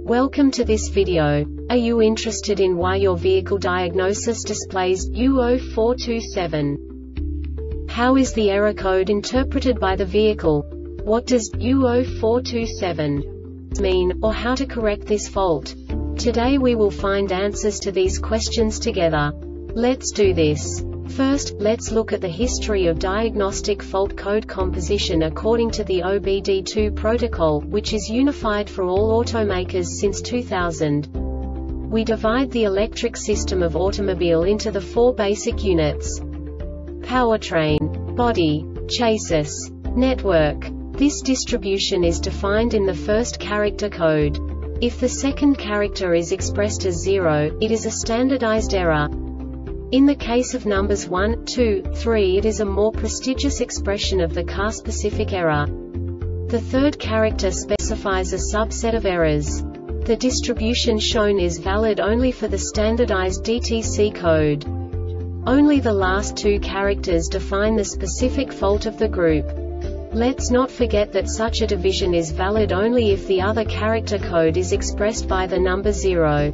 Welcome to this video. Are you interested in why your vehicle diagnosis displays U0427? How is the error code interpreted by the vehicle? What does U0427 mean, or how to correct this fault? Today we will find answers to these questions together. Let's do this. First, let's look at the history of diagnostic fault code composition according to the OBD2 protocol, which is unified for all automakers since 2000. We divide the electric system of automobile into the four basic units: powertrain, body, chassis, network. This distribution is defined in the first character code. If the second character is expressed as 0, it is a standardized error. In the case of numbers 1, 2, 3, it is a more prestigious expression of the car-specific error. The third character specifies a subset of errors. The distribution shown is valid only for the standardized DTC code. Only the last two characters define the specific fault of the group. Let's not forget that such a division is valid only if the other character code is expressed by the number 0.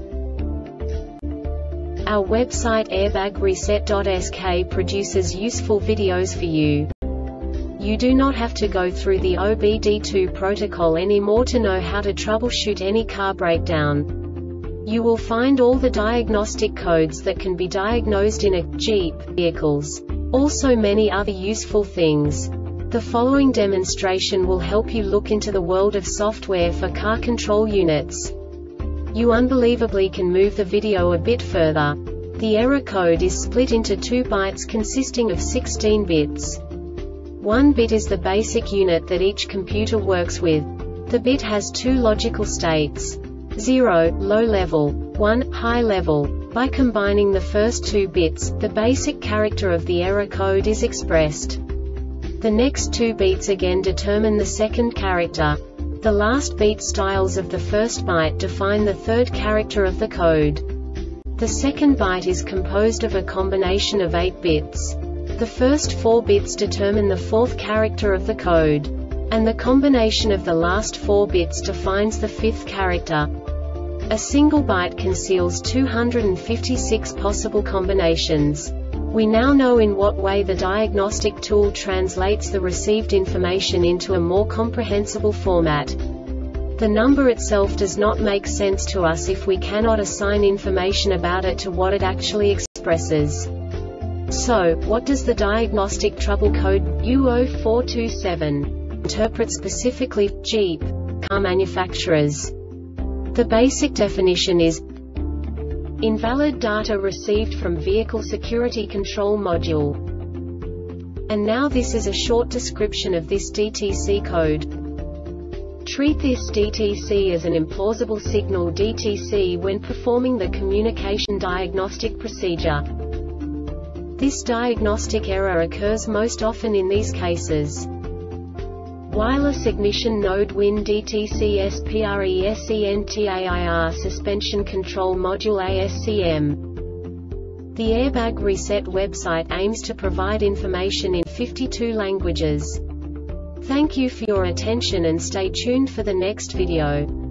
Our website airbagreset.sk produces useful videos for you. You do not have to go through the OBD2 protocol anymore to know how to troubleshoot any car breakdown. You will find all the diagnostic codes that can be diagnosed in a Jeep vehicles. Also many other useful things. The following demonstration will help you look into the world of software for car control units. You unbelievably can move the video a bit further. The error code is split into 2 bytes consisting of 16 bits. 1 bit is the basic unit that each computer works with. The bit has 2 logical states: 0, low level, 1, high level. By combining the first 2 bits, the basic character of the error code is expressed. The next 2 beats again determine the second character. The last beat styles of the first byte define the third character of the code. The second byte is composed of a combination of 8 bits. The first 4 bits determine the fourth character of the code. And the combination of the last 4 bits defines the fifth character. A single byte conceals 256 possible combinations. We now know in what way the diagnostic tool translates the received information into a more comprehensible format. The number itself does not make sense to us if we cannot assign information about it to what it actually expresses. So, what does the diagnostic trouble code U0427 interpret specifically for Jeep car manufacturers? The basic definition is invalid data received from Vehicle Security Control Module. And now this is a short description of this DTC code. Treat this DTC as an implausible signal DTC when performing the communication diagnostic procedure. This diagnostic error occurs most often in these cases: wireless ignition node WIN DTC SPRESENTAIR suspension control module ASCM. The Airbag Reset website aims to provide information in 52 languages. Thank you for your attention and stay tuned for the next video.